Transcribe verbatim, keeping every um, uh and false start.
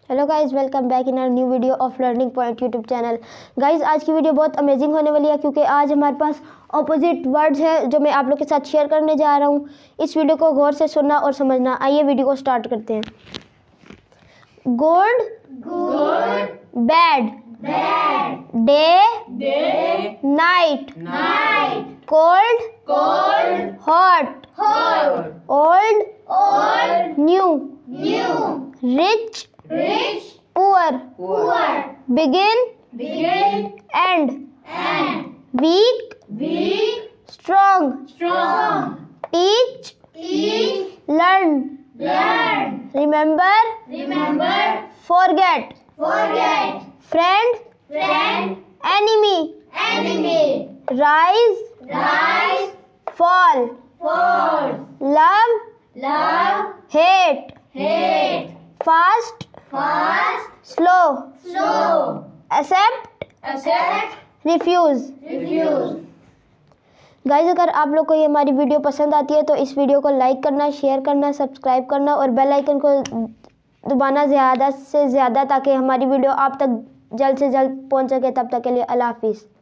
Hello guys, welcome back in our new video of learning point YouTube channel. Guys, आज की video बहुत amazing होने वाली है क्योंकि आज हमारे पास ऑपोजिट वर्ड्स है जो मैं आप लोग के साथ शेयर करने जा रहा हूँ। इस वीडियो को गौर से सुनना और समझना। आइए वीडियो को स्टार्ट करते हैं। Good good, bad bad, day day, night night, cold cold, hot hot, old old, new new, rich rich, poor poor, begin begin, end end, weak weak, strong strong, teach teach, learn learn, remember remember, forget forget, friend friend, enemy enemy, rise rise, fall fall, love love, hate hate, fast fast, slow slow, accept accept, refuse. Refuse. Guys, अगर आप लोग को ये हमारी video पसंद आती है तो इस वीडियो को लाइक करना, शेयर करना, सब्सक्राइब करना और बेल आइकन को दबाना ज़्यादा से ज़्यादा ताकि हमारी वीडियो आप तक जल्द से जल्द पहुंच सके। तब तक के लिए अल्लाह हाफिज़।